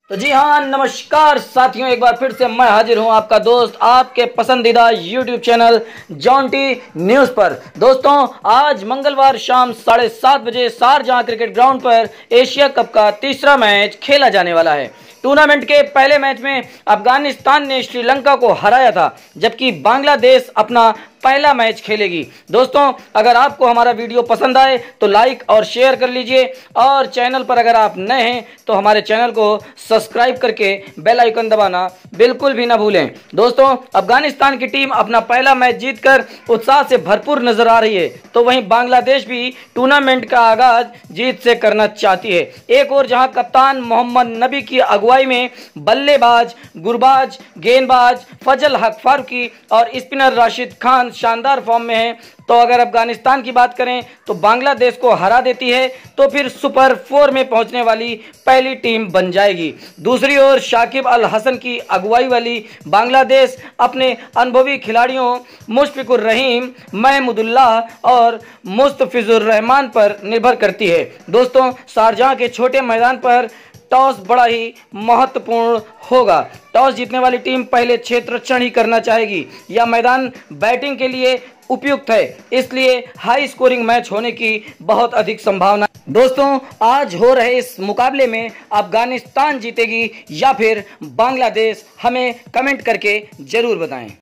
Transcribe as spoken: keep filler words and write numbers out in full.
तो जी हाँ, नमस्कार साथियों, एक बार फिर से मैं हाजिर हूँ आपका दोस्त आपके पसंदीदा यूट्यूब चैनल जॉन्टी न्यूज़ पर। दोस्तों, आज मंगलवार शाम साढ़े सात बजे शारजाह क्रिकेट ग्राउंड पर एशिया कप का तीसरा मैच खेला जाने वाला है। टूर्नामेंट के पहले मैच में अफगानिस्तान ने श्रीलंका को हराया था, जबकि बांग्लादेश अपना पहला मैच खेलेगी। दोस्तों, अगर आपको हमारा वीडियो पसंद आए तो लाइक और शेयर कर लीजिए, और चैनल पर अगर आप नए हैं तो हमारे चैनल को सब्सक्राइब करके बेल आइकन दबाना बिल्कुल भी ना भूलें। दोस्तों, अफगानिस्तान की टीम अपना पहला मैच जीतकर उत्साह से भरपूर नजर आ रही है, तो वहीं बांग्लादेश भी टूर्नामेंट का आगाज जीत से करना चाहती है। एक और जहां कप्तान मोहम्मद नबी की अगुवाई में बल्लेबाज, गुरबाज, गेंदबाज फजल हक फारूकी और स्पिनर राशिद खान शानदार फॉर्म में है, तो अगर अफगानिस्तान की बात करें तो बांग्लादेश को हरा देती है तो फिर सुपर फोर में पहुंचने वाली पहली टीम बन जाएगी। दूसरी ओर शाकिब अल हसन की अगुवाई वाली बांग्लादेश अपने अनुभवी खिलाड़ियों मुशफिकुर रहीम, महमूदुल्लाह और मुस्तफिजुर रहमान पर निर्भर करती है। दोस्तों, शारजाह के छोटे मैदान पर टॉस बड़ा ही महत्वपूर्ण होगा। टॉस जीतने वाली टीम पहले क्षेत्ररक्षण ही करना चाहेगी। यह मैदान बैटिंग के लिए उपयुक्त है, इसलिए हाई स्कोरिंग मैच होने की बहुत अधिक संभावना। दोस्तों, आज हो रहे इस मुकाबले में अफगानिस्तान जीतेगी या फिर बांग्लादेश, हमें कमेंट करके जरूर बताएं।